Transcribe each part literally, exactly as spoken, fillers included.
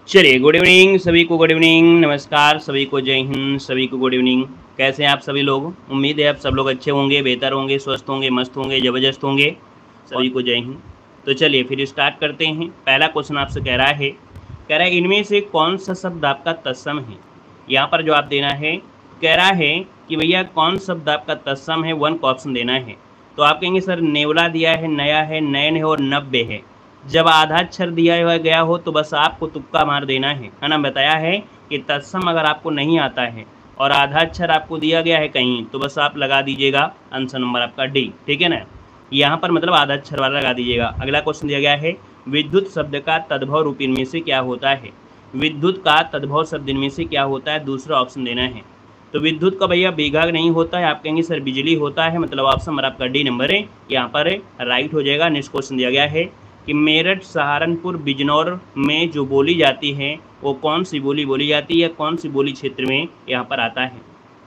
चलिए, good evening सभी को, गुड इवनिंग, नमस्कार सभी को, जय हिंद सभी को, गुड इवनिंग। कैसे हैं आप सभी लोग? उम्मीद है आप सब लोग अच्छे होंगे, बेहतर होंगे, स्वस्थ होंगे, मस्त होंगे, ज़बरदस्त होंगे। सभी को जय हिंद। तो चलिए फिर स्टार्ट करते हैं। पहला क्वेश्चन आपसे कह रहा है कह रहा है इनमें से कौन सा शब्द आपका तत्सम है। यहाँ पर जो आप देना है, कह रहा है कि भैया कौन शब्द आपका तत्सम है, वन को ऑप्शन देना है। तो आप कहेंगे सर नेवला दिया है, नया है, नयन है और नब्बे है। जब आधा अक्षर दिया हुआ गया हो तो बस आपको तुक्का मार देना है है ना। बताया है कि तत्सम अगर आपको नहीं आता है और आधा अक्षर आपको दिया गया है कहीं, तो बस आप लगा दीजिएगा आंसर नंबर आपका डी, ठीक है ना। यहाँ पर मतलब आधा अक्षर वाला लगा दीजिएगा। अगला क्वेश्चन दिया गया है विद्युत शब्द का तद्भव रूप इनमें से क्या होता है। विद्युत का तद्भव शब्द इनमें से क्या होता है, दूसरा ऑप्शन देना है। तो विद्युत का भैया बीघा नहीं होता है, आप कहेंगे सर बिजली होता है, मतलब ऑप्शन नंबर आपका डी नंबर है यहाँ पर राइट हो जाएगा। नेक्स्ट क्वेश्चन दिया गया है कि मेरठ, सहारनपुर, बिजनौर में जो बोली जाती है वो कौन सी बोली बोली जाती है, कौन सी बोली क्षेत्र में यहाँ पर आता है।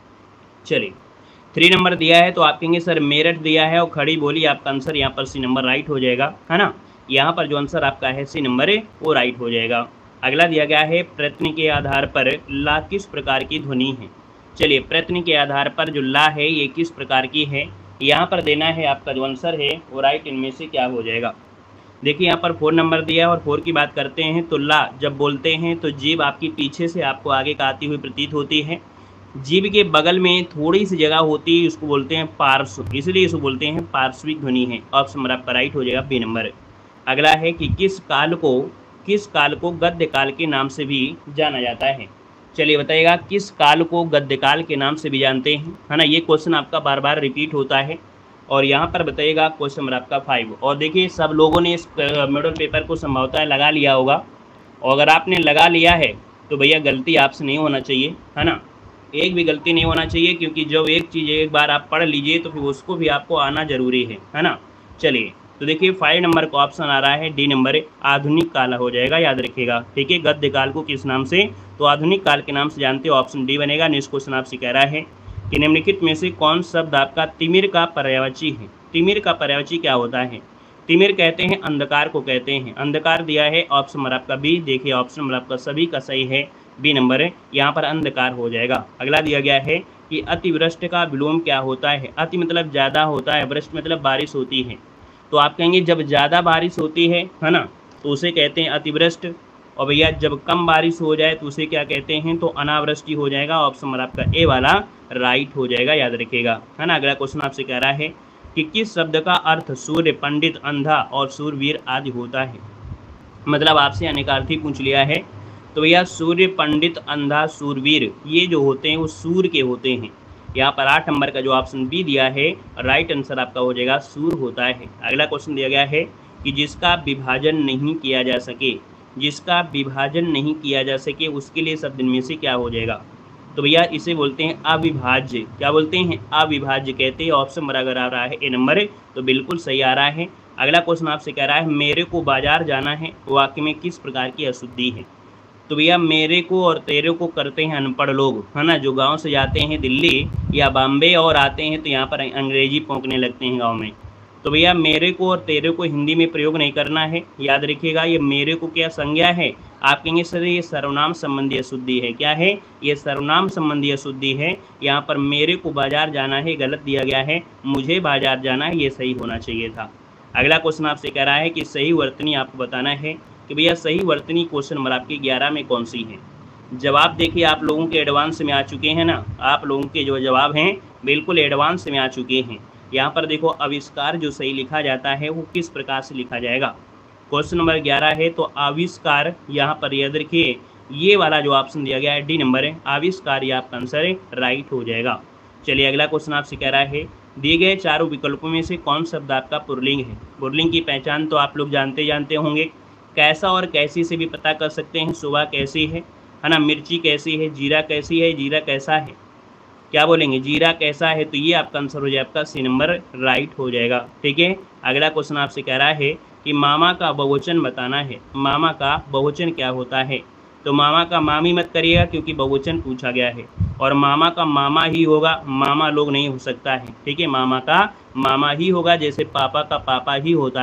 चलिए, थ्री नंबर दिया है तो आप कहेंगे सर मेरठ दिया है और खड़ी बोली, आपका आंसर यहाँ पर सी नंबर राइट हो जाएगा, है ना। यहाँ पर जो आंसर आपका है सी नंबर है वो राइट हो जाएगा। अगला दिया गया है प्रयत्न के आधार पर ला किस प्रकार की ध्वनि है। चलिए, प्रयत्न के आधार पर जो ला है ये किस प्रकार की है, यहाँ पर देना है आपका जो आंसर है वो राइट इनमें से क्या हो जाएगा। देखिए यहाँ पर फोर नंबर दिया है और फोर की बात करते हैं तो ला जब बोलते हैं तो जीभ आपकी पीछे से आपको आगे का आती हुई प्रतीत होती है। जीभ के बगल में थोड़ी सी जगह होती है, उसको बोलते हैं पार्श्व, इसलिए इसको बोलते हैं पार्श्विक ध्वनि है। ऑप्शन नंबर आपका राइट हो जाएगा बी नंबर। अगला है कि किस काल को किस काल को गद्य काल के नाम से भी जाना जाता है। चलिए बताइएगा किस काल को गद्य काल के नाम से भी जानते हैं, है ना। ये क्वेश्चन आपका बार बार रिपीट होता है और यहाँ पर बताइएगा क्वेश्चन नंबर आपका फाइव। और देखिए सब लोगों ने इस मॉडल पेपर को संभवतः लगा लिया होगा, और अगर आपने लगा लिया है तो भैया गलती आपसे नहीं होना चाहिए, है ना। एक भी गलती नहीं होना चाहिए, क्योंकि जब एक चीज़ एक बार आप पढ़ लीजिए तो फिर उसको भी आपको आना जरूरी है, है ना। चलिए तो देखिए फाइव नंबर का ऑप्शन आ रहा है डी नंबर, आधुनिक काल हो जाएगा, याद रखिएगा, ठीक है। गद्य काल को किस नाम से, तो आधुनिक काल के नाम से जानते हो, ऑप्शन डी बनेगा। नेक्स्ट क्वेश्चन आपसे कह रहा है कि निम्नलिखित में से कौन शब्द आपका तिमिर का पर्यायवाची है। तिमिर का पर्यायवाची क्या होता है। तिमिर कहते हैं अंधकार को कहते हैं, अंधकार दिया है, ऑप्शन नंबर आपका बी। देखिए ऑप्शन नंबर आपका सभी का सही है, बी नंबर है, यहाँ पर अंधकार हो जाएगा। अगला दिया गया है कि अतिवृष्टि का विलोम क्या होता है। अति मतलब ज़्यादा होता है, वृष्टि मतलब बारिश होती है। तो आप कहेंगे जब ज़्यादा बारिश होती है है ना, तो उसे कहते हैं अतिवृष्टि, और भैया जब कम बारिश हो जाए तो उसे क्या कहते हैं, तो अनावृष्टि हो जाएगा। ऑप्शन नंबर आपका ए वाला राइट हो जाएगा, याद रखिएगा, है ना। अगला क्वेश्चन आपसे कह रहा है कि किस शब्द का अर्थ सूर्य, पंडित, अंधा और सूरवीर आदि होता है। मतलब आपसे अनेकार्थी पूछ लिया है, तो भैया सूर्य, पंडित, अंधा, सूरवीर ये जो होते हैं वो सूर के होते हैं। यहाँ पर आठ नंबर का जो ऑप्शन बी दिया है राइट आंसर आपका हो जाएगा सूर होता है। अगला क्वेश्चन दिया गया है कि जिसका विभाजन नहीं किया जा सके, जिसका विभाजन नहीं किया जा सके उसके लिए शब्द इनमें से क्या हो जाएगा। तो भैया इसे बोलते हैं अविभाज्य। क्या बोलते हैं, अविभाज्य कहते हैं। ऑप्शन नंबर अगर आ रहा है ए नंबर तो बिल्कुल सही आ रहा है। अगला क्वेश्चन आपसे कह रहा है मेरे को बाजार जाना है वाक्य में किस प्रकार की अशुद्धि है। तो भैया मेरे को और तेरे को करते हैं अनपढ़ लोग, है ना, जो गांव से जाते हैं दिल्ली या बॉम्बे और आते हैं तो यहाँ पर अंग्रेजी पोंकने लगते हैं गांव में। तो भैया मेरे को और तेरे को हिंदी में प्रयोग नहीं करना है, याद रखिएगा। ये मेरे को क्या संज्ञा है, आप कहेंगे सर ये सर्वनाम संबंधी अशुद्धि है। क्या है, ये सर्वनाम संबंधी अशुद्धि है। यहाँ पर मेरे को बाजार जाना है गलत दिया गया है, मुझे बाजार जाना है ये सही होना चाहिए था। अगला क्वेश्चन आपसे कह रहा है कि सही वर्तनी आपको बताना है कि भैया सही वर्तनी क्वेश्चन नंबर आपके ग्यारह में कौन सी है। जवाब देखिए आप लोगों के एडवांस में आ चुके हैं ना, आप लोगों के जो जवाब हैं बिल्कुल एडवांस में आ चुके हैं। यहाँ पर देखो आविष्कार जो सही लिखा जाता है वो किस प्रकार से लिखा जाएगा। क्वेश्चन नंबर ग्यारह है तो आविष्कार, यहाँ पर याद रखिए ये वाला जो ऑप्शन दिया गया है डी नंबर है, आविष्कार ये आपका आंसर है, राइट हो जाएगा। चलिए अगला क्वेश्चन आपसे कह रहा है दिए गए चारों विकल्पों में से कौन शब्द आपका पुल्लिंग है। पुल्लिंग की पहचान तो आप लोग जानते जानते होंगे, कैसा और कैसी से भी पता कर सकते हैं। सुबह कैसी है, है ना, मिर्ची कैसी है, जीरा कैसी है, जीरा कैसा है, क्या बोलेंगे, जीरा कैसा है, तो ये आपका आंसर हो जाए आपका सी नंबर राइट हो जाएगा, ठीक है। अगला क्वेश्चन आपसे कह रहा है कि मामा का बहुवचन बताना है। मामा का बहुवचन क्या होता है, तो मामा का मामी मत करिएगा क्योंकि बहुवचन पूछा गया है, और मामा का मामा ही होगा, मामा लोग नहीं हो सकता है, ठीक है। मामा का मामा ही होगा, जैसे पापा का पापा ही होता है,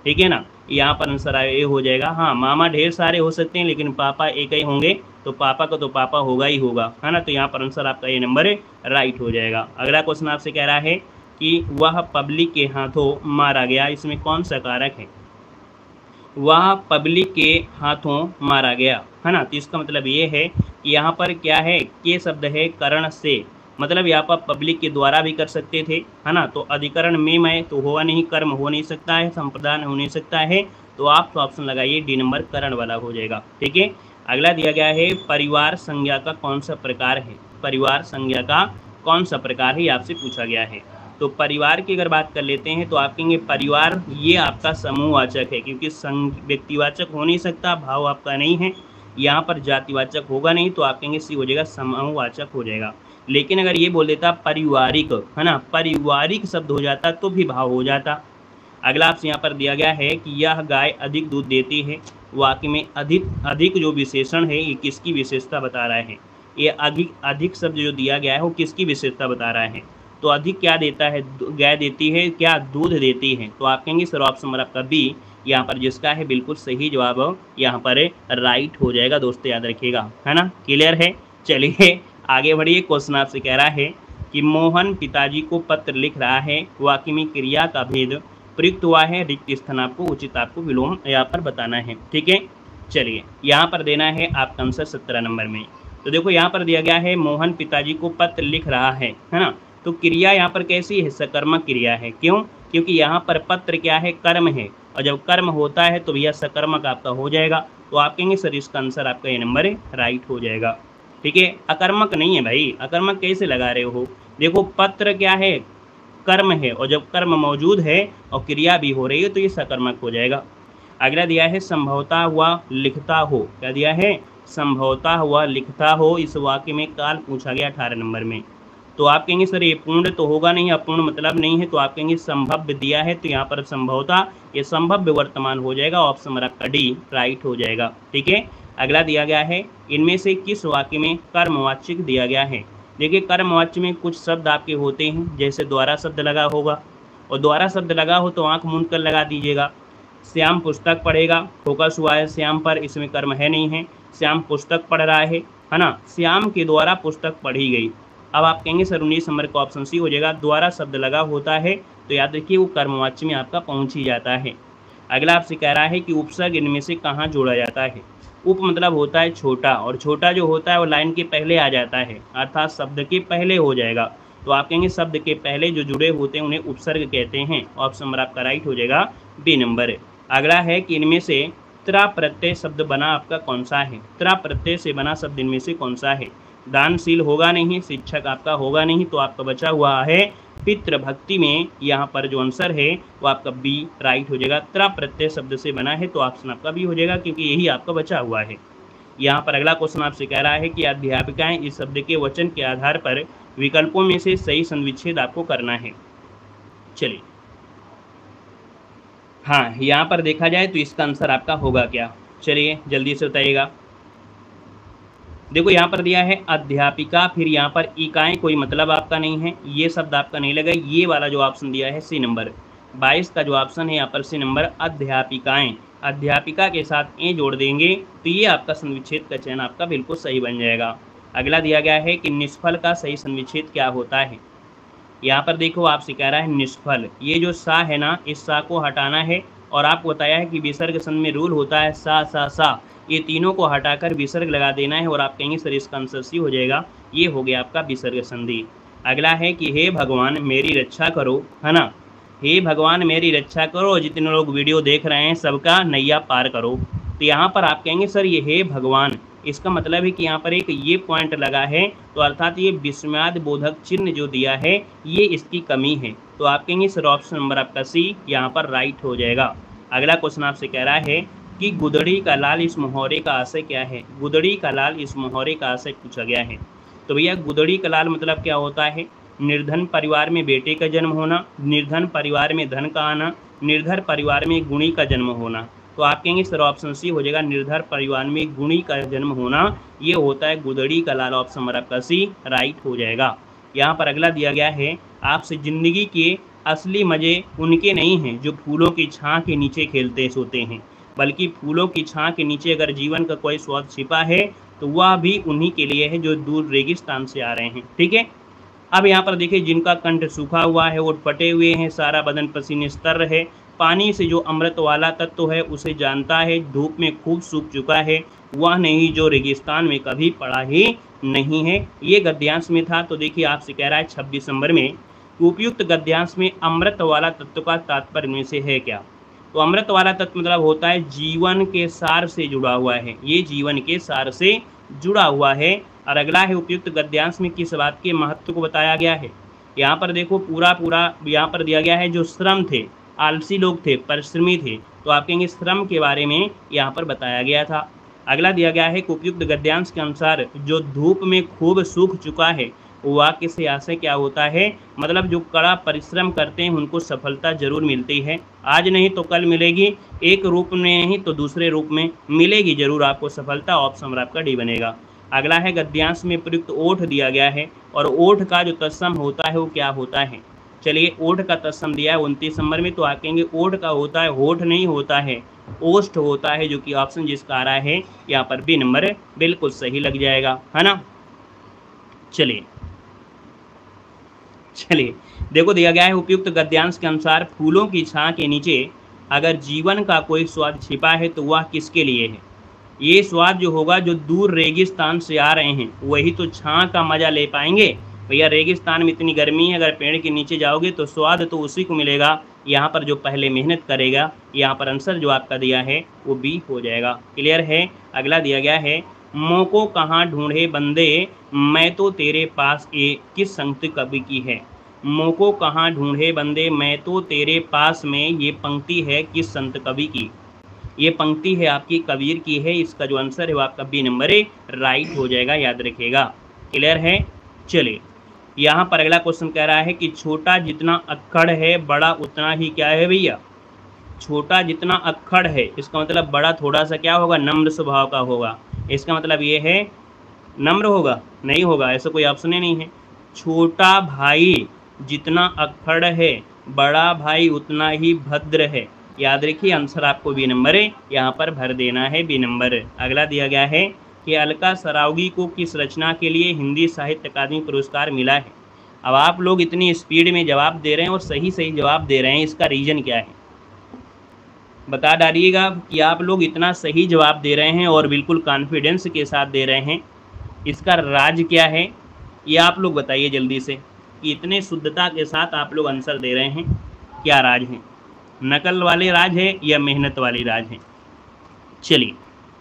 ठीक है ना। यहाँ पर आंसर ये हो जाएगा। हाँ, मामा ढेर सारे हो सकते हैं लेकिन पापा एक ही होंगे, तो पापा का तो पापा होगा ही होगा, है ना। तो यहाँ पर आंसर आपका ये नंबर राइट हो जाएगा। अगला क्वेश्चन आपसे कह रहा है कि वह पब्लिक के हाथों मारा गया, इसमें कौन सा कारक है। वह पब्लिक के हाथों मारा गया, है ना। तो इसका मतलब ये है कि यहाँ पर क्या है, के शब्द है करण से, मतलब यहाँ पर पब्लिक के द्वारा भी कर सकते थे, है ना। तो अधिकरण में मैं तो हुआ नहीं, कर्म हो नहीं सकता है, संप्रदान हो नहीं सकता है, तो आप तो ऑप्शन लगाइए डी नंबर करण वाला हो जाएगा। ठीक है। अगला दिया गया है परिवार संज्ञा का कौन सा प्रकार है। परिवार संज्ञा का कौन सा प्रकार है, आपसे पूछा गया है। तो परिवार की अगर बात कर लेते हैं तो आप कहेंगे परिवार ये आपका समूहवाचक है, क्योंकि संग व्यक्तिवाचक हो नहीं सकता, भाव आपका नहीं है, यहाँ पर जातिवाचक होगा नहीं, तो आप कहेंगे सी हो जाएगा, समूहवाचक हो जाएगा। लेकिन अगर ये बोल देता पारिवारिक, है ना, पारिवारिक शब्द हो जाता तो भी भाव हो जाता। अगला आपसे यहाँ पर दिया गया है कि यह गाय अधिक दूध देती है, वाक्य में अधिक अधिक जो विशेषण है ये किसकी विशेषता बता रहा है। ये अधिक अधिक शब्द जो दिया गया है वो किसकी विशेषता बता रहा है। तो अधिक क्या देता है, गाय देती है, क्या दूध देती है। तो आप कहेंगे सर ऑप्शन नंबर आपका बी यहाँ पर जिसका है बिल्कुल सही जवाब यहाँ पर राइट हो जाएगा। दोस्तों याद रखिएगा, है ना, क्लियर है। चलिए आगे बढ़िए। क्वेश्चन आपसे कह रहा है कि मोहन पिताजी को पत्र लिख रहा है, वाक्य में क्रिया का भेद प्रयुक्त हुआ है, रिक्त स्थान आपको उचित आपको विलोम यहाँ पर बताना है। ठीक है। चलिए यहाँ पर देना है आपका आंसर सत्रह नंबर में। तो देखो यहाँ पर दिया गया है मोहन पिताजी को पत्र लिख रहा है, है ना। तो क्रिया यहाँ पर कैसी है, सकर्मक क्रिया है। क्यों, क्योंकि यहाँ पर पत्र क्या है, कर्म है, और जब कर्म होता है तो भैया सकर्मक आपका हो जाएगा। तो आप कहेंगे सर इसका आंसर आपका ये नंबर राइट हो जाएगा। ठीक है। अकर्मक नहीं है भाई, अकर्मक कैसे लगा रहे हो। देखो पत्र क्या है, कर्म है, और जब कर्म मौजूद है और क्रिया भी हो रही है तो ये सकर्मक हो जाएगा। अगला दिया है संभवता हुआ लिखता हो। क्या दिया है, संभवता हुआ लिखता हो। इस वाक्य में काल पूछा गया अठारह नंबर में। तो आप कहेंगे सर ये पूर्ण तो होगा नहीं, अपूर्ण मतलब नहीं है, तो आप कहेंगे संभव्य दिया है, तो यहाँ पर संभवता ये संभव्य वर्तमान हो जाएगा। ऑप्शन नंबर आपका डी राइट हो जाएगा। ठीक है। अगला दिया गया है इनमें से किस वाक्य में कर्मवाचक दिया गया है। देखिए कर्मवाच्य में कुछ शब्द आपके होते हैं, जैसे द्वारा शब्द लगा होगा, और द्वारा शब्द लगा हो तो आंख मूंद कर लगा दीजिएगा। श्याम पुस्तक पढ़ेगा, फोकस हुआ है श्याम पर, इसमें कर्म है नहीं है, श्याम पुस्तक पढ़ रहा है, है ना, श्याम के द्वारा पुस्तक पढ़ी गई। अब आप कहेंगे सर उन्नीस नंबर का ऑप्शन सी हो जाएगा। द्वारा शब्द लगा होता है तो याद रखिए वो कर्मवाच्य में आपका पहुंच ही जाता है। अगला आपसे कह रहा है कि उपसर्ग इनमें से कहाँ जोड़ा जाता है। उप मतलब होता है छोटा, और छोटा जो होता है वो लाइन के पहले आ जाता है, अर्थात शब्द के पहले हो जाएगा। तो आप कहेंगे शब्द के पहले जो जुड़े होते हैं उन्हें उपसर्ग कहते हैं। ऑप्शन नंबर आपका राइट हो जाएगा, बी नंबर। अगला है कि इनमें से त्रा प्रत्यय शब्द बना आपका कौन सा है। त्रा प्रत्यय से बना शब्द इनमें से कौन सा है। दानशील होगा नहीं, शिक्षक आपका होगा नहीं, तो आपका बचा हुआ है पितृभक्ति में। यहाँ पर जो आंसर है वो आपका बी राइट हो जाएगा। त्रा प्रत्यय शब्द से बना है तो ऑप्शन आपका बी हो जाएगा, क्योंकि यही आपका बचा हुआ है। यहाँ पर अगला क्वेश्चन आपसे कह रहा है कि अध्यापिकाएं इस शब्द के वचन के आधार पर विकल्पों में से सही संविच्छेद आपको करना है। चलिए हाँ, यहाँ पर देखा जाए तो इसका आंसर आपका होगा क्या, चलिए जल्दी से बताइएगा। देखो यहाँ पर दिया है अध्यापिका, फिर यहाँ पर इकाएं, कोई मतलब आपका नहीं है, ये शब्द आपका नहीं लगा। ये वाला जो ऑप्शन दिया है सी नंबर बाईस का जो ऑप्शन है यहाँ पर सी नंबर अध्यापिकाएं, अध्यापिका के साथ ए जोड़ देंगे तो ये आपका संविच्छेद का चयन आपका बिल्कुल सही बन जाएगा। अगला दिया गया है कि निष्फल का सही संविच्छेद क्या होता है। यहाँ पर देखो आपसे कह रहा है निष्फल, ये जो सा है ना, इस सा को हटाना है, और आपको बताया है कि विसर्ग संधि में रूल होता है सा सा सा, ये तीनों को हटाकर विसर्ग लगा देना है, और आप कहेंगे सर इसका आंसर सी हो जाएगा। ये हो गया आपका विसर्ग संधि। अगला है कि हे भगवान मेरी रक्षा करो, है ना, हे भगवान मेरी रक्षा करो, जितने लोग वीडियो देख रहे हैं सबका नैया पार करो। तो यहाँ पर आप कहेंगे सर ये हे भगवान, इसका मतलब है कि यहाँ पर एक ये पॉइंट लगा है, तो अर्थात ये विस्मयाद बोधक चिन्ह जो दिया है ये इसकी कमी है। तो आप कहेंगे सर ऑप्शन नंबर आपका सी यहाँ पर राइट हो जाएगा। अगला क्वेश्चन आपसे कह रहा है कि गुदड़ी का लाल इस मुहावरे का आशय क्या है। गुदड़ी का लाल इस मुहावरे का आशय पूछा गया है। तो भैया गुदड़ी का लाल मतलब क्या होता है, निर्धन परिवार में बेटे का जन्म होना, निर्धन परिवार में धन का आना, निर्धन परिवार में गुणी का जन्म होना। तो आप कहेंगे सर ऑप्शन सी हो जाएगा, निर्धन परिवार में गुणी का जन्म होना, ये होता है गुदड़ी का लाल। ऑप्शन नंबर आपका सी राइट हो जाएगा। यहाँ पर अगला दिया गया है आपसे जिंदगी के असली मज़े उनके नहीं हैं जो फूलों की छाँ के नीचे खेलते सोते हैं, बल्कि फूलों की छाँ के नीचे अगर जीवन का कोई स्वाद छिपा है तो वह भी उन्हीं के लिए है जो दूर रेगिस्तान से आ रहे हैं। ठीक है, अब यहाँ पर देखिए, जिनका कंठ सूखा हुआ है, ओठ फटे हुए हैं, सारा बदन पसीने से तर है, पानी से जो अमृत वाला तत्व है उसे जानता है, धूप में खूब सूख चुका है, वह नहीं जो रेगिस्तान में कभी पड़ा ही नहीं है। ये गद्यांश में था। तो देखिए आपसे कह रहा है छब्बीस नंबर में, उपयुक्त गद्यांश में अमृत वाला तत्व का तात्पर्य इनमें से है क्या? तो अमृत वाला तत्व मतलब होता है जीवन के सार से जुड़ा हुआ है, ये जीवन के सार से जुड़ा हुआ है। और अगला है, उपयुक्त गद्यांश में किस बात के महत्व को बताया गया है? यहाँ पर देखो पूरा पूरा यहाँ पर दिया गया है, जो श्रम थे, आलसी लोग थे, परिश्रमी थे, तो आप कहेंगे श्रम के बारे में यहाँ पर बताया गया था। अगला दिया गया है कि उपयुक्त गद्यांश के अनुसार जो धूप में खूब सूख चुका है, वाक्य से आशय क्या होता है? मतलब जो कड़ा परिश्रम करते हैं उनको सफलता जरूर मिलती है, आज नहीं तो कल मिलेगी, एक रूप में नहीं तो दूसरे रूप में मिलेगी जरूर आपको सफलता। ऑप्शन आपका डी बनेगा। अगला है, गद्यांश में प्रयुक्त ओठ दिया गया है और ओठ का जो तत्सम होता है वो क्या होता है? चलिए, ओठ का तत्सम दिया है उनतीस नंबर में, तो आप कहेंगे ओठ का होता है, होठ नहीं होता है, ओष्ठ होता है, जो कि ऑप्शन जिसका आ रहा है यहाँ पर बी नंबर बिल्कुल सही लग जाएगा, है ना। चलिए चलिए देखो, दिया गया है उपयुक्त गद्यांश के अनुसार फूलों की छाँ के नीचे अगर जीवन का कोई स्वाद छिपा है तो वह किसके लिए है? ये स्वाद जो होगा, जो दूर रेगिस्तान से आ रहे हैं वही तो छाँ का मज़ा ले पाएंगे। भैया रेगिस्तान में इतनी गर्मी है, अगर पेड़ के नीचे जाओगे तो स्वाद तो उसी को मिलेगा, यहाँ पर जो पहले मेहनत करेगा। यहाँ पर आंसर जो आपका दिया है वो बी हो जाएगा। क्लियर है। अगला दिया गया है, मोको कहाँ ढूंढे बंदे मैं तो तेरे पास, ये किस संत कवि की है? मोको कहाँ ढूंढे बंदे मैं तो तेरे पास में, ये पंक्ति है किस संत कवि की? ये पंक्ति है आपकी कबीर की है। इसका जो आंसर है वो आपका बी नंबर राइट हो जाएगा, याद रखिएगा। क्लियर है। चलिए, यहाँ पर अगला क्वेश्चन कह रहा है कि छोटा जितना अक्खड़ है बड़ा उतना ही क्या है भैया? छोटा जितना अक्खड़ है, इसका मतलब बड़ा थोड़ा सा क्या होगा? नम्र स्वभाव का होगा। इसका मतलब ये है नम्र होगा? नहीं होगा, ऐसा कोई ऑप्शन ही नहीं है। छोटा भाई जितना अक्खड़ है बड़ा भाई उतना ही भद्र है, याद रखिए। आंसर आपको बी नंबर यहाँ पर भर देना है, बी नंबर। अगला दिया गया है कि अलका सरावगी को किस रचना के लिए हिंदी साहित्य अकादमी पुरस्कार मिला है? अब आप लोग इतनी स्पीड में जवाब दे रहे हैं और सही सही जवाब दे रहे हैं, इसका रीज़न क्या है? बता डालिएगा कि आप लोग इतना सही जवाब दे रहे हैं और बिल्कुल कॉन्फिडेंस के साथ दे रहे हैं, इसका राज क्या है? ये आप लोग बताइए जल्दी से कि इतने शुद्धता के साथ आप लोग आंसर दे रहे हैं, क्या राज है? नकल वाले राज है या मेहनत वाली राज है? चलिए,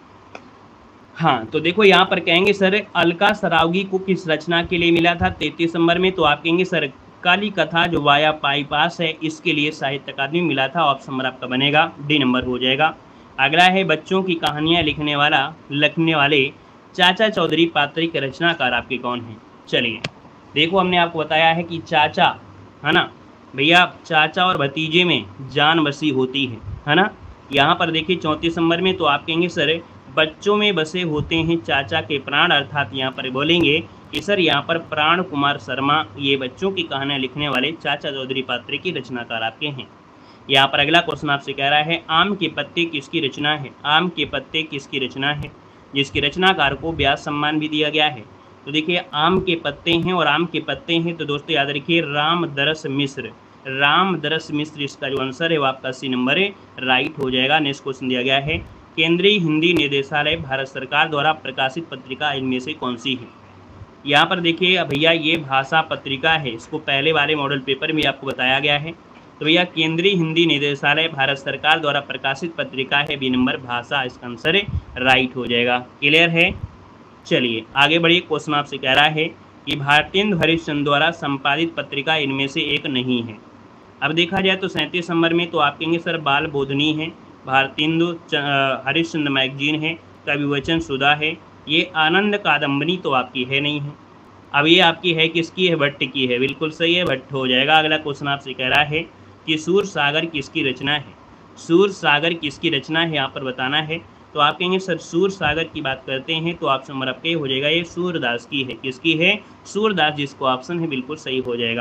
हाँ तो देखो यहाँ पर कहेंगे सर अलका सरावगी को किस रचना के लिए मिला था तैंतीस नंबर में? तो आप कहेंगे सर काली कथा जो वाया पाई पास है इसके लिए साहित्य अकादमी मिला था। ऑप्शन नंबर आपका बनेगा डी नंबर हो जाएगा। अगला है, बच्चों की कहानियाँ लिखने वाला लिखने वाले चाचा चौधरी पात्री के रचनाकार आपके कौन हैं? चलिए देखो, हमने आपको बताया है कि चाचा, है ना भैया, चाचा और भतीजे में जान बसी होती है, है ना। यहाँ पर देखिए चौंतीस नंबर में, तो आप कहेंगे सर बच्चों में बसे होते हैं चाचा के प्राण, अर्थात यहाँ पर बोलेंगे कि सर यहाँ पर प्राण कुमार शर्मा ये बच्चों की कहानियाँ लिखने वाले चाचा चौधरी पात्रे की रचनाकार आपके हैं। यहाँ पर अगला क्वेश्चन आपसे कह रहा है, आम के पत्ते किसकी रचना है? आम के पत्ते किसकी रचना है, जिसके रचनाकार को व्यास सम्मान भी दिया गया है? तो देखिए आम के पत्ते हैं और आम के पत्ते हैं, तो दोस्तों याद रखिए रामदरस मिश्र, रामदरस मिश्र इसका जो आंसर है वो आपका सी नंबर है, राइट हो जाएगा। नेक्स्ट क्वेश्चन दिया गया है, केंद्रीय हिंदी निदेशालय भारत सरकार द्वारा प्रकाशित पत्रिका इनमें से कौन सी है? यहाँ पर देखिए भैया ये भाषा पत्रिका है, इसको पहले वाले मॉडल पेपर में आपको बताया गया है। तो भैया केंद्रीय हिंदी निदेशालय भारत सरकार द्वारा प्रकाशित पत्रिका है बी नंबर भाषा, इसका आंसर राइट हो जाएगा। क्लियर है। चलिए आगे बढ़िए, क्वेश्चन आपसे कह रहा है कि भारतेंदु हरिश्चंद्र द्वारा संपादित पत्रिका इनमें से एक नहीं है। अब देखा जाए तो सैंतीस नंबर में, तो आप कहेंगे सर बाल बोधनी है, भारतेंदु हरिश्चंद्र मैगजीन है, कविवचन सुधा है, ये आनंद कादम्बनी तो आपकी है नहीं है। अब ये आपकी है किसकी है? भट्ट की है, बिल्कुल सही है, भट्ट हो जाएगा। अगला क्वेश्चन आपसे कह रहा है कि सूर सागर किसकी रचना है? सूर सागर किसकी रचना है यहाँ पर बताना है। तो आप कहेंगे सर सूर सागर की बात करते हैं, तो ऑप्शन नंबर आपके हो जाएगा ये सूरदास की है। किसकी है? सूरदास, जिसको ऑप्शन है बिल्कुल सही हो जाएगा।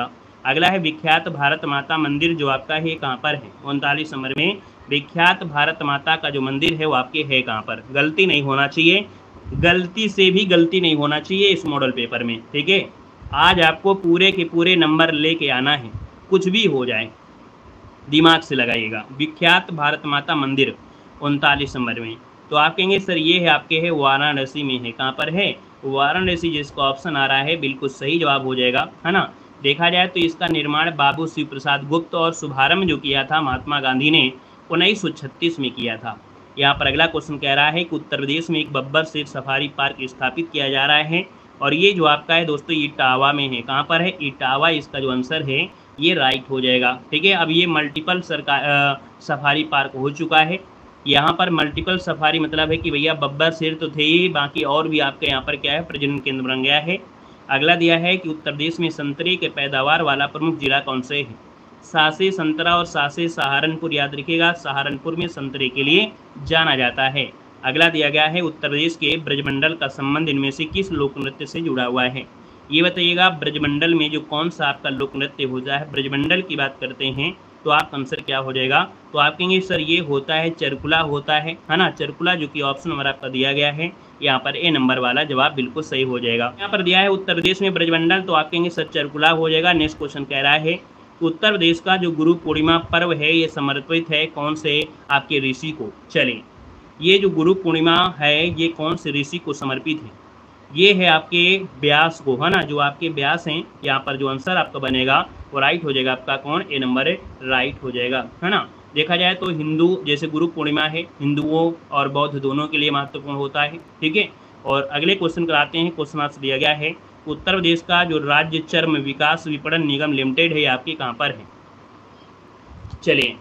अगला है विख्यात भारत माता मंदिर जो आपका है कहाँ पर है, उनतालीस नंबर में विख्यात भारत माता का जो मंदिर है वो आपके है कहाँ पर। गलती नहीं होना चाहिए, गलती से भी गलती नहीं होना चाहिए इस मॉडल पेपर में, ठीक है। आज आपको पूरे के पूरे नंबर लेके आना है, कुछ भी हो जाए दिमाग से लगाइएगा। विख्यात भारत माता मंदिर उनतालीस नंबर में, तो आप कहेंगे सर ये है आपके है वाराणसी में है, कहाँ पर है, वाराणसी, जिसका ऑप्शन आ रहा है बिल्कुल सही जवाब हो जाएगा, है ना। देखा जाए तो इसका निर्माण बाबू शिव प्रसाद गुप्त और शुभारंभ जो किया था महात्मा गांधी ने उन्नीस सौ छत्तीस में किया था। यहाँ पर अगला क्वेश्चन कह रहा है कि उत्तर प्रदेश में एक बब्बर शेर सफारी पार्क स्थापित किया जा रहा है और ये जो आपका है दोस्तों इटावा में है, कहाँ पर है, इटावा, इसका जो आंसर है ये राइट हो जाएगा, ठीक है। अब ये मल्टीपल सरकार सफारी पार्क हो चुका है। यहाँ पर मल्टीपल सफारी मतलब है कि भैया बब्बर शेर तो थे ही, बाकी और भी आपके यहाँ पर क्या है प्रजनन केंद्र बन गया है। अगला दिया है कि उत्तर प्रदेश में संतरे के पैदावार वाला प्रमुख जिला कौन से है, सासे, संतरा और सासे, सहारनपुर, याद रखिएगा सहारनपुर में संतरे के लिए जाना जाता है। अगला दिया गया है उत्तर प्रदेश के ब्रजमंडल का संबंध इनमें से किस लोक नृत्य से जुड़ा हुआ है, ये बताइएगा। ब्रजमंडल में जो कौन सा आपका लोक नृत्य होता है, ब्रजमंडल की बात करते हैं तो आप आंसर क्या हो जाएगा, तो आप कहेंगे सर ये होता है चरकुला होता है, है ना, चरकुला, जो कि ऑप्शन नंबर आपका दिया गया है यहाँ पर ए नंबर वाला जवाब बिल्कुल सही हो जाएगा। यहाँ पर दिया है उत्तर प्रदेश में ब्रजमंडल, तो आप कहेंगे सर चरकुला हो जाएगा। नेक्स्ट क्वेश्चन कह रहा है उत्तर प्रदेश का जो गुरु पूर्णिमा पर्व है ये समर्पित है कौन से आपके ऋषि को। चलिए, ये जो गुरु पूर्णिमा है ये कौन से ऋषि को समर्पित है, ये है आपके व्यास को, है ना, जो आपके व्यास हैं। यहाँ पर जो आंसर आपका बनेगा वो राइट हो जाएगा आपका कौन, ए नंबर राइट हो जाएगा, है ना। देखा जाए तो हिंदू जैसे गुरु पूर्णिमा है हिंदुओं और बौद्ध दोनों के लिए महत्वपूर्ण होता है, ठीक है। और अगले क्वेश्चन कराते हैं, क्वेश्चन आपसे दिया गया है उत्तर प्रदेश का जो राज्य चर्म विकास विपणन निगम लिमिटेड है आपके कहाँ पर है। चलिए,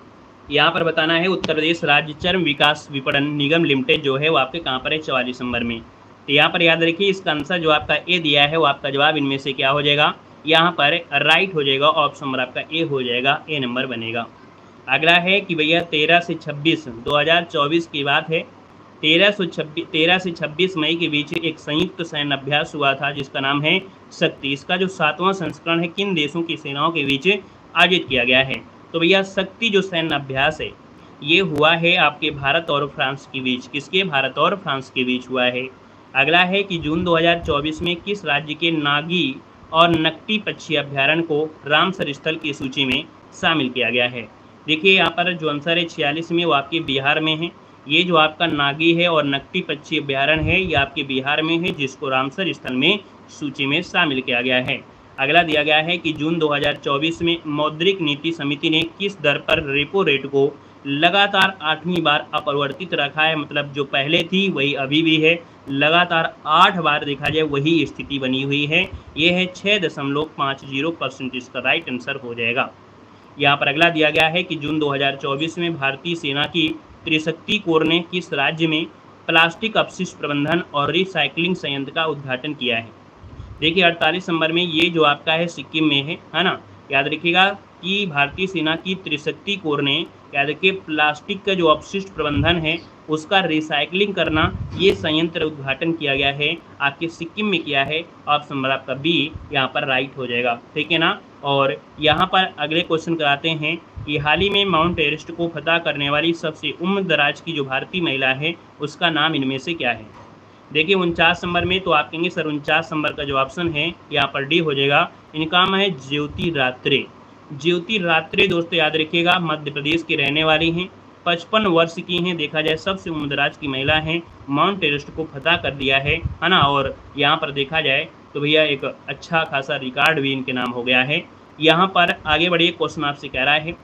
यहाँ पर बताना है उत्तर प्रदेश राज्य चर्म विकास विपणन निगम लिमिटेड जो है वो आपके कहाँ पर है, चवालीस नंबर में। तो यहाँ पर याद रखिए इसका आंसर जो आपका ए दिया है वो आपका जवाब इनमें से क्या हो जाएगा, यहाँ पर राइट हो जाएगा, ऑप्शन नंबर आपका ए हो जाएगा, ए नंबर बनेगा। अगला है कि भैया तेरह से छब्बीस दो हज़ार चौबीस की बात है, तेरह सौ छब्बीस तेरह से छब्बीस मई के बीच एक संयुक्त सैन्य अभ्यास हुआ था जिसका नाम है शक्ति। इसका जो सातवां संस्करण है किन देशों की सेनाओं के बीच आयोजित किया गया है, तो भैया शक्ति जो सैन्य अभ्यास है ये हुआ है आपके भारत और फ्रांस के बीच, किसके, भारत और फ्रांस के बीच हुआ है। अगला है कि जून दो हज़ार चौबीस में किस राज्य के नागी और नकटी पक्षी अभ्यारण्य को रामसर स्थल की सूची में शामिल किया गया है। देखिए यहाँ पर जो आंसर है छियालीस में वो आपके बिहार में है। ये जो आपका नागी है और नकटी पक्षी अभ्यारण्य है ये आपके बिहार में है, जिसको रामसर स्थल में सूची में शामिल किया गया है। अगला दिया गया है कि जून दो हज़ार चौबीस में मौद्रिक नीति समिति ने किस दर पर रेपो रेट को लगातार आठवीं बार अपरिवर्तित रखा है, मतलब जो पहले थी वही अभी भी है, लगातार आठ बार देखा जाए वही स्थिति बनी हुई है, ये है छः दशमलव पाँच जीरो परसेंट, इसका राइट आंसर हो जाएगा। यहाँ पर अगला दिया गया है कि जून दो हज़ार चौबीस में भारतीय सेना की त्रिशक्ति कोर ने किस राज्य में प्लास्टिक अपशिष्ट प्रबंधन और रिसाइकलिंग संयंत्र का उद्घाटन किया है। देखिए अड़तालीस नंबर में ये जो आपका है सिक्किम में है, है ना। याद रखिएगा कि भारतीय सेना की त्रिशक्ति कोर ने याद रखिए प्लास्टिक का जो अपशिष्ट प्रबंधन है उसका रिसाइकलिंग करना ये संयंत्र उद्घाटन किया गया है आपके सिक्किम में किया है, ऑप्शन नंबर आपका बी यहाँ पर राइट हो जाएगा, ठीक है ना। और यहाँ पर अगले क्वेश्चन कराते हैं कि हाल ही में माउंट एवरेस्ट को फतह करने वाली सबसे उम्र दराज की जो भारतीय महिला है उसका नाम इनमें से क्या है। देखिए उनचास नंबर में, तो आप कहेंगे सर उनचास नंबर का जो ऑप्शन है यहाँ पर डी हो जाएगा, इनका नाम है ज्योति रात्रे। ज्योति रात्रे दोस्तों याद रखिएगा मध्य प्रदेश की रहने वाली हैं, पचपन वर्ष की हैं, देखा जाए सबसे उम्रदराज की महिला हैं, माउंट एवरेस्ट को फतह कर दिया है, है ना। और यहाँ पर देखा जाए तो भैया एक अच्छा खासा रिकॉर्ड भी इनके नाम हो गया है। यहाँ पर आगे बढ़िए, क्वेश्चन आपसे कह रहा है,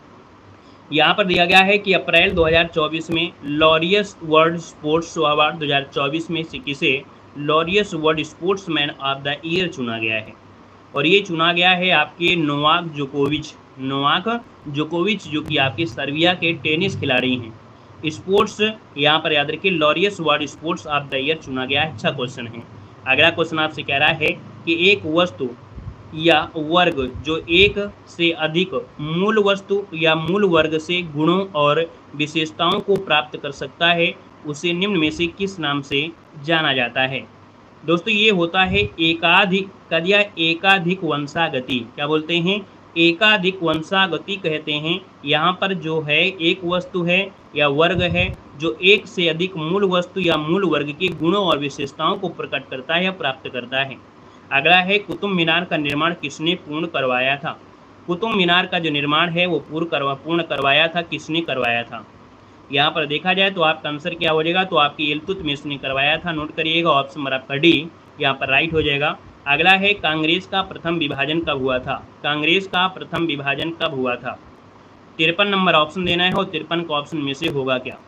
यहाँ पर दिया गया है कि अप्रैल दो हज़ार चौबीस में लॉरियस वर्ल्ड स्पोर्ट्स अवार्ड दो हज़ार चौबीस में से किसे Laureus world sportsman of the year चुना गया है, और ये चुना गया है आपके नोवाक जोकोविच नोवाक जोकोविच जो कि आपके सर्बिया के टेनिस खिलाड़ी हैं। स्पोर्ट्स यहाँ पर याद रखिए Laureus world sports of the year चुना गया है, अच्छा क्वेश्चन है। अगला क्वेश्चन आपसे कह रहा है कि एक वस्तु या वर्ग जो एक से अधिक मूल वस्तु या मूल वर्ग से गुणों और विशेषताओं को प्राप्त कर सकता है उसे निम्न में से किस नाम से जाना जाता है। दोस्तों ये होता है एकाधिक, क्या दिया, एकाधिक वंशागति। क्या बोलते हैं, एकाधिक वंशागति कहते हैं। यहाँ पर जो है एक वस्तु है या वर्ग है जो एक से अधिक मूल वस्तु या मूल वर्ग के गुणों और विशेषताओं को प्रकट करता है या प्राप्त करता है। अगला है कुतुब मीनार का निर्माण किसने पूर्ण करवाया था। कुतुब मीनार का जो निर्माण है वो पूर्ण करवा पूर्ण करवाया था, किसने करवाया था। यहाँ पर देखा जाए तो आपका आंसर क्या हो जाएगा, तो आपकी इल्तुतमिश ने करवाया था। नोट करिएगा, ऑप्शन नंबर आपका डी यहाँ पर राइट हो जाएगा। अगला है कांग्रेस का प्रथम विभाजन कब हुआ था। कांग्रेस का प्रथम विभाजन कब हुआ था। तिरपन नंबर ऑप्शन देना है और तिरपन का ऑप्शन में से होगा क्या।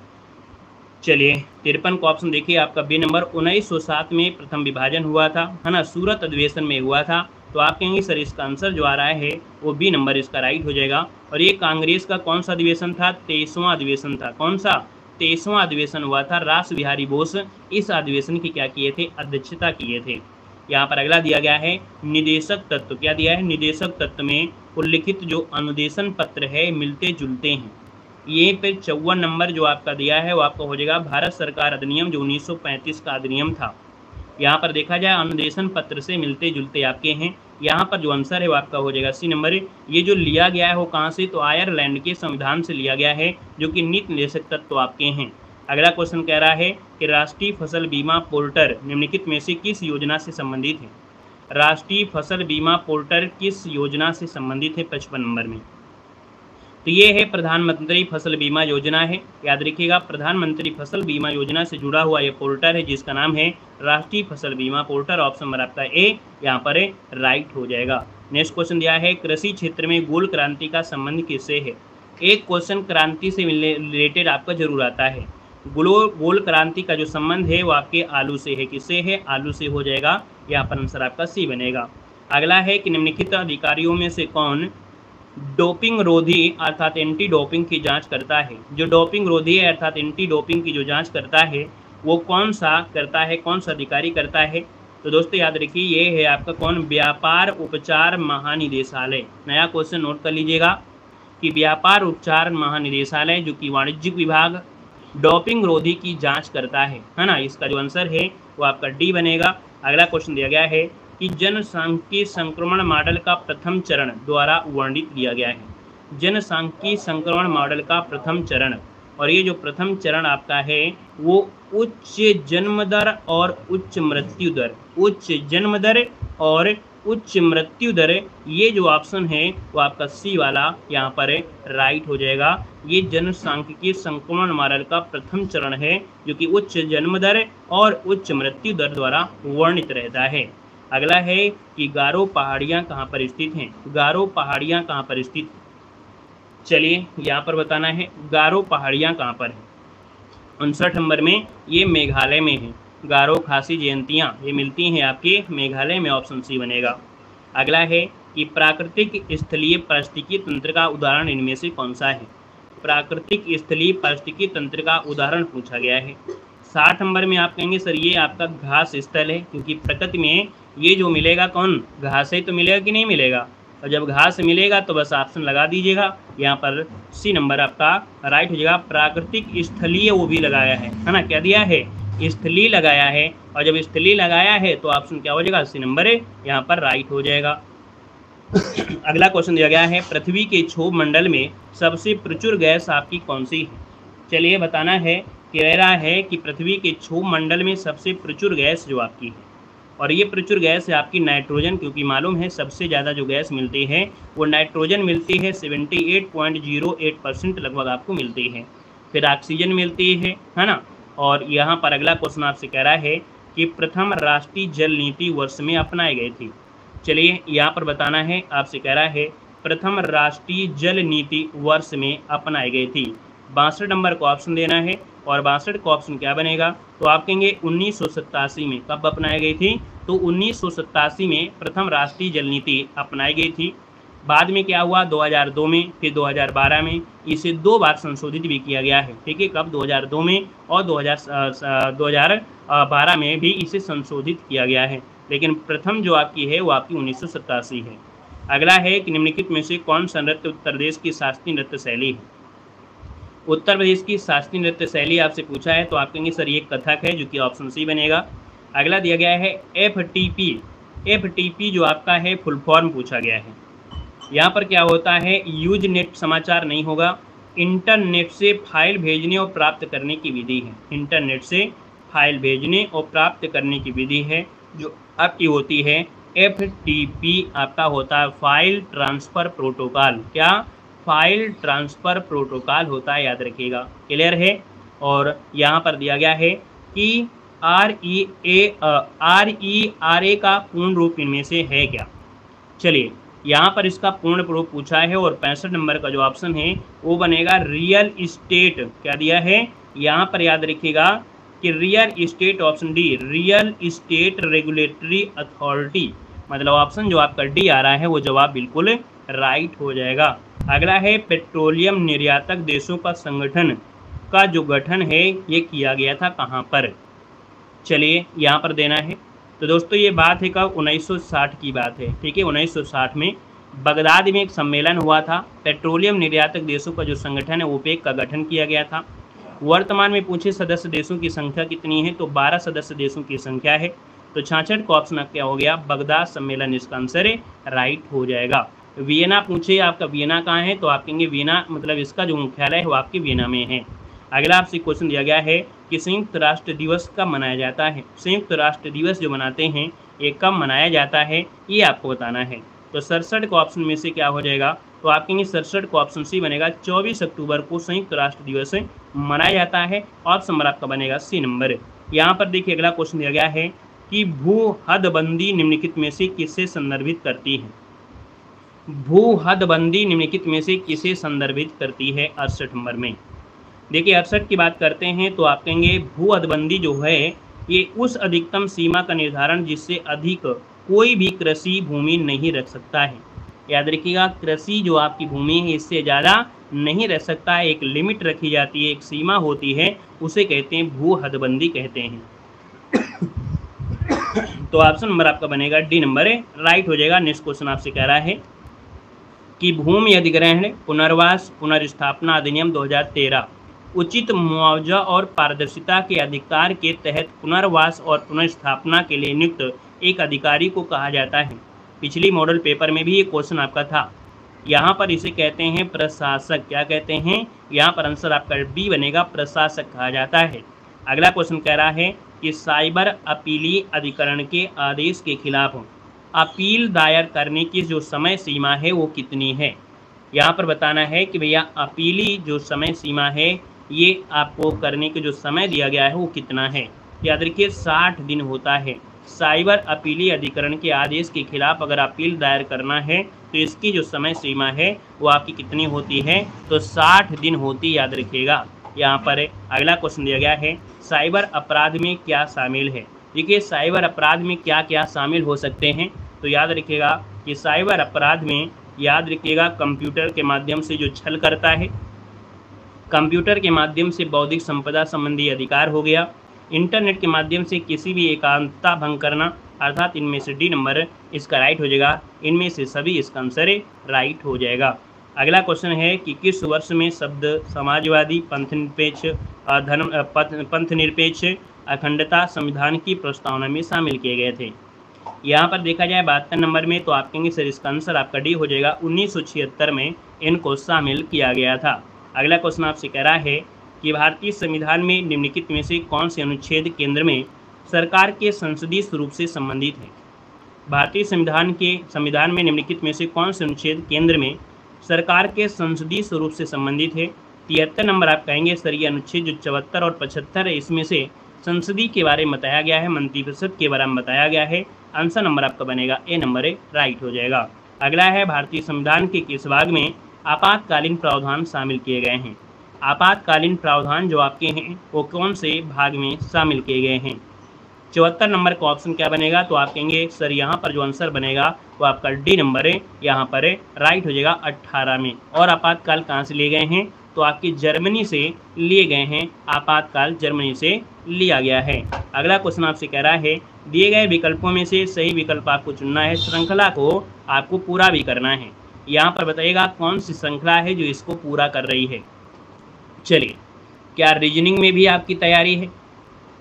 चलिए तिरपन का ऑप्शन देखिए आपका बी नंबर, उन्नीस सौ सात में प्रथम विभाजन हुआ था, है ना, सूरत अधिवेशन में हुआ था। तो आप कहेंगे सर इसका आंसर जो आ रहा है वो बी नंबर इसका राइट हो जाएगा। और ये कांग्रेस का कौन सा अधिवेशन था, तेईसवां अधिवेशन था। कौन सा, तेईसवां अधिवेशन हुआ था। रास बिहारी बोस इस अधिवेशन की क्या किए थे, अध्यक्षता किए थे। यहाँ पर अगला दिया गया है निदेशक तत्व। क्या दिया है, निदेशक तत्व में उल्लिखित जो अनुदेशन पत्र है मिलते जुलते हैं। ये पे चौवन नंबर जो आपका दिया है वो आपका हो जाएगा भारत सरकार अधिनियम जो उन्नीस सौ पैंतीस का अधिनियम था। यहाँ पर देखा जाए अनुदेशन पत्र से मिलते जुलते आपके हैं। यहाँ पर जो आंसर है वो आपका हो जाएगा सी नंबर। ये जो लिया गया है वो कहाँ से, तो आयरलैंड के संविधान से लिया गया है, जो कि नीति निदेशक तत्व आपके हैं। अगला क्वेश्चन कह रहा है कि राष्ट्रीय फसल बीमा पोर्टल निम्नलिखित में से किस योजना से संबंधित है। राष्ट्रीय फसल बीमा पोर्टल किस योजना से संबंधित है, पचपन नंबर में। तो ये है प्रधानमंत्री फसल बीमा योजना है। याद रखिएगा, प्रधानमंत्री फसल बीमा योजना से जुड़ा हुआ ये पोर्टल है जिसका नाम है राष्ट्रीय फसल बीमा पोर्टल। ऑप्शन नंबर आपका ए यहाँ पर राइट हो जाएगा। नेक्स्ट क्वेश्चन दिया है कृषि क्षेत्र में गोल क्रांति का संबंध किससे है। एक क्वेश्चन क्रांति से रिलेटेड आपका जरूर आता है। गोल गोल क्रांति का जो संबंध है वो आपके आलू से है। किससे है, आलू से हो जाएगा। यहाँ पर आंसर आपका सी बनेगा। अगला है कि निम्नलिखित अधिकारियों में से कौन डोपिंग रोधी अर्थात एंटी डोपिंग की जांच करता है। जो डोपिंग रोधी है अर्थात एंटी डोपिंग की जो जांच करता है वो कौन सा करता है, कौन सा अधिकारी करता है। तो दोस्तों याद रखिए ये है आपका कौन, व्यापार उपचार महानिदेशालय। नया क्वेश्चन नोट कर लीजिएगा कि व्यापार उपचार महानिदेशालय जो कि वाणिज्यिक विभाग डोपिंग रोधी की जांच करता है, है ना। इसका जो आंसर है वो आपका डी बनेगा। अगला क्वेश्चन दिया गया है कि जनसांख्यिकी संक्रमण मॉडल का प्रथम चरण द्वारा वर्णित किया गया है। जनसांख्यिकी संक्रमण मॉडल का प्रथम चरण, और ये जो प्रथम चरण आपका है वो उच्च जन्म दर और उच्च मृत्यु दर, उच्च जन्म दर और उच्च मृत्यु दर, ये जो ऑप्शन है वो आपका सी वाला यहाँ पर राइट हो जाएगा। ये जनसांख्यिकी संक्रमण मॉडल का प्रथम चरण है जो कि उच्च जन्म दर और उच्च मृत्यु दर द्वारा वर्णित रहता है। अगला है कि गारो पहाड़ियाँ कहाँ पर स्थित हैं। गारो पहाड़ियाँ कहाँ पर स्थित, चलिए यहाँ पर बताना है गारो पहाड़ियाँ कहाँ पर है। उनसठ नंबर में ये मेघालय में है। गारो खासी जयंतियाँ ये मिलती हैं आपके मेघालय में। ऑप्शन सी बनेगा। अगला है कि प्राकृतिक स्थलीय पारिस्थितिकी तंत्र का उदाहरण इनमें से कौन सा है। प्राकृतिक स्थलीय पारिस्थितिकी तंत्र का उदाहरण पूछा गया है। साठ नंबर में आप कहेंगे सर ये आपका घास स्थल है, क्योंकि प्रकृति में ये जो मिलेगा कौन, घास ही तो मिलेगा कि नहीं मिलेगा। और जब घास मिलेगा तो बस ऑप्शन लगा दीजिएगा, यहाँ पर सी नंबर आपका राइट हो जाएगा। प्राकृतिक स्थलीय वो भी लगाया है, है ना, क्या दिया है, स्थलीय लगाया है। और जब स्थलीय लगाया है तो ऑप्शन क्या हो जाएगा, सी नंबर यहाँ पर राइट हो जाएगा। अगला क्वेश्चन दिया गया है पृथ्वी के क्षोभ मंडल में सबसे प्रचुर गैस आपकी कौन सी है। चलिए बताना है, कह रहा है कि पृथ्वी के क्षोभ मंडल में सबसे प्रचुर गैस जो आपकी है, और ये प्रचुर गैस है आपकी नाइट्रोजन, क्योंकि मालूम है सबसे ज़्यादा जो गैस मिलती है वो नाइट्रोजन मिलती है, अठहत्तर पॉइंट शून्य आठ परसेंट लगभग आपको मिलती है। फिर ऑक्सीजन मिलती है, है ना। और यहाँ पर अगला क्वेश्चन आपसे कह रहा है कि प्रथम राष्ट्रीय जल नीति वर्ष में अपनाई गई थी। चलिए यहाँ पर बताना है, आपसे कह रहा है प्रथम राष्ट्रीय जल नीति वर्ष में अपनाई गई थी। बासठ नंबर को ऑप्शन देना है, और बासठ का ऑप्शन क्या बनेगा, तो आप कहेंगे उन्नीस सौ सत्तासी में। कब अपनाई गई थी, तो उन्नीस सौ सत्तासी में प्रथम राष्ट्रीय जल नीति अपनाई गई थी। बाद में क्या हुआ, दो हज़ार दो में, फिर दो हज़ार बारह में। इसे दो बार संशोधित भी किया गया है, ठीक है। कब, दो हज़ार दो में और दो हज़ार बारह में भी इसे संशोधित किया गया है, लेकिन प्रथम जो आपकी है वो आपकी उन्नीस सौ सत्तासी है। अगला है कि निम्नलिखित में से कौन सा नृत्य उत्तर प्रदेश की शास्त्रीय नृत्य शैली है। उत्तर प्रदेश की शास्त्रीय नृत्य शैली आपसे पूछा है, तो आप कहेंगे सर ये कथक है, जो कि ऑप्शन सी बनेगा। अगला दिया गया है F T P. F T P जो आपका है फुल फॉर्म पूछा गया है। यहाँ पर क्या होता है, यूज नेट समाचार नहीं होगा, इंटरनेट से फाइल भेजने और प्राप्त करने की विधि है। इंटरनेट से फाइल भेजने और प्राप्त करने की विधि है जो आपकी होती है एफ टी पी। आपका होता है फाइल ट्रांसफ़र प्रोटोकॉल। क्या? फाइल ट्रांसफ़र प्रोटोकॉल होता है, याद रखिएगा। क्लियर है। और यहाँ पर दिया गया है कि R E A R E R A का पूर्ण रूप इनमें से है क्या। चलिए यहाँ पर इसका पूर्ण रूप पूछा है और पैंसठ नंबर का जो ऑप्शन है वो बनेगा रियल इस्टेट। क्या दिया है यहाँ पर, याद रखिएगा कि real estate, option D, real estate regulatory authority. मतलब ऑप्शन जो आपका डी आ रहा है वो जवाब बिल्कुल राइट हो जाएगा। अगला है पेट्रोलियम निर्यातक देशों का संगठन का जो गठन है ये किया गया था कहाँ पर। चलिए यहाँ पर देना है। तो दोस्तों ये बात है कब, उन्नीस सौ साठ की बात है। ठीक है, उन्नीस सौ साठ में बगदाद में एक सम्मेलन हुआ था। पेट्रोलियम निर्यातक देशों का जो संगठन है ओपेक का गठन किया गया था। वर्तमान में पूछे सदस्य देशों की संख्या कितनी है, तो बारह सदस्य देशों की संख्या है। तो छाछठ का ऑप्शन क्या हो गया, बगदाद सम्मेलन इसका आंसर राइट हो जाएगा। वियना पूछे आपका वियना कहाँ है, तो आप कहेंगे वियना मतलब इसका जो मुख्यालय है वो आपके वियना में है। अगला आपसे क्वेश्चन दिया गया है कि संयुक्त राष्ट्र दिवस कब मनाया जाता है। संयुक्त राष्ट्र दिवस जो मनाते हैं ये कब मनाया जाता है ये आपको बताना है। तो सड़सठ का ऑप्शन में से क्या हो जाएगा, तो आप कहेंगे सड़सठ का ऑप्शन सी बनेगा। चौबीस अक्टूबर को संयुक्त राष्ट्र दिवस मनाया जाता है। ऑप्शन नंबर आपका बनेगा सी नंबर। यहाँ पर देखिए अगला क्वेश्चन दिया गया है कि भू हदबंदी निम्नलिखित में से किसे संदर्भित करती है। भू हदबंदी निम्नलिखित में से किसे संदर्भित करती है अड़सठ नंबर में। देखिए अड़सठ की बात करते हैं तो आप कहेंगे भू हदबंदी जो है ये उस अधिकतम सीमा का निर्धारण जिससे अधिक कोई भी कृषि भूमि नहीं रख सकता है। याद रखिएगा, कृषि जो आपकी भूमि है इससे ज़्यादा नहीं रह सकता है। एक लिमिट रखी जाती है, एक सीमा होती है, उसे कहते हैं भू हदबंदी कहते हैं। तो ऑप्शन नंबर आपका बनेगा डी नंबर राइट हो जाएगा। नेक्स्ट क्वेश्चन आपसे कह रहा है कि भूमि अधिग्रहण पुनर्वास पुनर्स्थापना अधिनियम दो हज़ार तेरह उचित मुआवजा और पारदर्शिता के अधिकार के तहत पुनर्वास और पुनर्स्थापना के लिए नियुक्त एक अधिकारी को कहा जाता है। पिछली मॉडल पेपर में भी ये क्वेश्चन आपका था। यहाँ पर इसे कहते हैं प्रशासक। क्या कहते हैं, यहाँ पर आंसर आपका बी बनेगा, प्रशासक कहा जाता है। अगला क्वेश्चन कह रहा है कि साइबर अपीली अधिकरण के आदेश के खिलाफ अपील दायर करने की जो समय सीमा है वो कितनी है। यहाँ पर बताना है कि भैया अपीली जो समय सीमा है ये आपको करने के जो समय दिया गया है वो कितना है। याद रखिए साठ दिन होता है। साइबर अपीली अधिकरण के आदेश के खिलाफ अगर अपील दायर करना है तो इसकी जो समय सीमा है वो आपकी कितनी होती है, तो साठ दिन होती। याद रखिएगा। यहाँ पर अगला क्वेश्चन दिया गया है साइबर अपराध में क्या शामिल है। देखिए साइबर अपराध में क्या क्या शामिल हो सकते हैं, तो याद रखिएगा कि साइबर अपराध में याद रखिएगा कंप्यूटर के माध्यम से जो छल करता है, कंप्यूटर के माध्यम से बौद्धिक संपदा संबंधी अधिकार हो गया, इंटरनेट के माध्यम से किसी भी एकांतता भंग करना, अर्थात इनमें से डी नंबर इसका राइट हो जाएगा। इनमें से सभी इसका आंसर राइट हो जाएगा। अगला क्वेश्चन है कि किस वर्ष में शब्द समाजवादी पंथनिरपेक्ष धर्म पंथनिरपेक्ष अखंडता संविधान की प्रस्तावना में शामिल किए गए थे। यहाँ पर देखा जाए बहत्तर नंबर में, तो आप कहेंगे सर इसका आंसर आपका डी हो जाएगा। उन्नीस सौ छिहत्तर में इनको शामिल किया गया था। अगला क्वेश्चन आपसे कह रहा है कि भारतीय संविधान में निम्नलिखित में से कौन से अनुच्छेद केंद्र में सरकार के संसदीय स्वरूप से संबंधित है। भारतीय संविधान के संविधान में निम्नलिखित में से कौन से अनुच्छेद केंद्र में सरकार के संसदीय स्वरूप से संबंधित है। तिहत्तर नंबर आप कहेंगे सर ये अनुच्छेद जो चौहत्तर और पचहत्तर है इसमें से संसदीय के बारे में बताया गया है, मंत्रिपरिषद के बारे में बताया गया है। आंसर नंबर आपका बनेगा ए नंबर ए राइट हो जाएगा। अगला है भारतीय संविधान के किस भाग में आपातकालीन प्रावधान शामिल किए गए हैं। आपातकालीन प्रावधान जो आपके हैं वो कौन से भाग में शामिल किए गए हैं। चौहत्तर नंबर का ऑप्शन क्या बनेगा, तो आप कहेंगे सर यहाँ पर जो आंसर बनेगा वो आपका डी नंबर है, यहाँ पर राइट हो जाएगा अट्ठारह में। और आपातकाल कहाँ से लिए गए हैं, तो आपकी जर्मनी से लिए गए हैं। आपातकाल जर्मनी से लिया गया है। अगला क्वेश्चन आपसे कह रहा है दिए गए विकल्पों में से सही विकल्प आपको चुनना है, श्रृंखला को आपको पूरा भी करना है। यहाँ पर बताइएगा कौन सी श्रृंखला है जो इसको पूरा कर रही है। चलिए, क्या रीजनिंग में भी आपकी तैयारी है।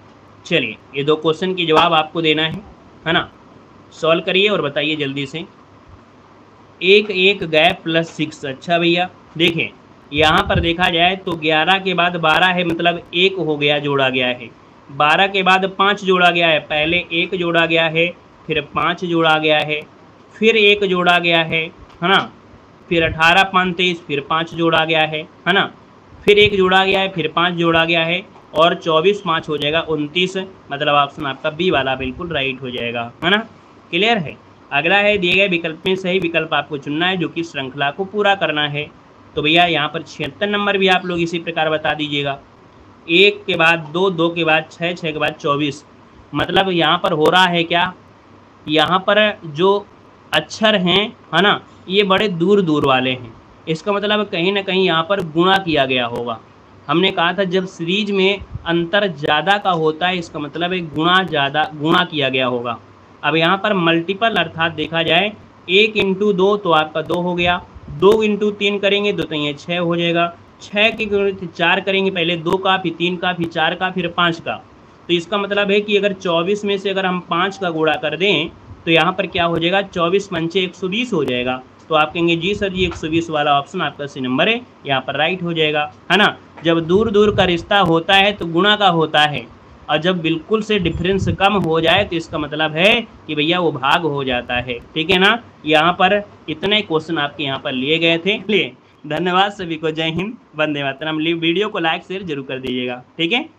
चलिए ये दो क्वेश्चन के जवाब आपको देना है है ना। सॉल्व करिए और बताइए जल्दी से। एक एक गए प्लस सिक्स। अच्छा भैया देखें यहाँ पर देखा जाए तो ग्यारह के बाद बारह है, मतलब एक हो गया, जोड़ा गया है। बारह के बाद पाँच जोड़ा गया है, पहले एक जोड़ा गया है, फिर पाँच जोड़ा गया है, फिर एक जोड़ा गया है है ना। फिर अठारह पाँच तेईस, फिर पाँच जोड़ा गया है है ना। फिर एक जोड़ा गया है, फिर पाँच जोड़ा गया है, और चौबीस पाँच हो जाएगा उनतीस। मतलब ऑप्शन आपका बी वाला बिल्कुल राइट हो जाएगा, है ना। क्लियर है। अगला है दिए गए विकल्प में सही विकल्प आपको चुनना है जो कि श्रृंखला को पूरा करना है। तो भैया यहाँ पर छिहत्तर नंबर भी आप लोग इसी प्रकार बता दीजिएगा। एक के बाद दो, दो के बाद छः, छः के बाद चौबीस। मतलब यहाँ पर हो रहा है क्या, यहाँ पर जो अक्षर हैं है ना ये बड़े दूर दूर वाले हैं। इसका मतलब कहीं ना कहीं यहाँ पर गुणा किया गया होगा। हमने कहा था जब सीरीज में अंतर ज़्यादा का होता है इसका मतलब है गुणा ज़्यादा गुणा किया गया होगा। अब यहाँ पर मल्टीपल अर्थात देखा जाए एक इंटू दो तो आपका दो हो गया, दो इंटू तीन करेंगे दो तो ये छः हो जाएगा, छः के गुणित चार करेंगे, पहले दो का फिर तीन का फिर चार का फिर पाँच का। तो इसका मतलब है कि अगर चौबीस में से अगर हम पाँच का गुणा कर दें तो यहाँ पर क्या हो जाएगा, चौबीस पंचे एक सौ बीस हो जाएगा। तो आप कहेंगे जी सर जी एक सौ बीस वाला ऑप्शन आपका सी नंबर है, यहाँ पर राइट हो जाएगा, है ना। जब दूर दूर का रिश्ता होता है तो गुणा का होता है, और जब बिल्कुल से डिफरेंस कम हो जाए तो इसका मतलब है कि भैया वो भाग हो जाता है। ठीक है ना। यहाँ पर इतने क्वेश्चन आपके यहाँ पर लिए गए थे। लिए धन्यवाद सभी को, जय हिंद, वंदे मातरम। वीडियो को लाइक शेयर जरूर कर दीजिएगा। ठीक है।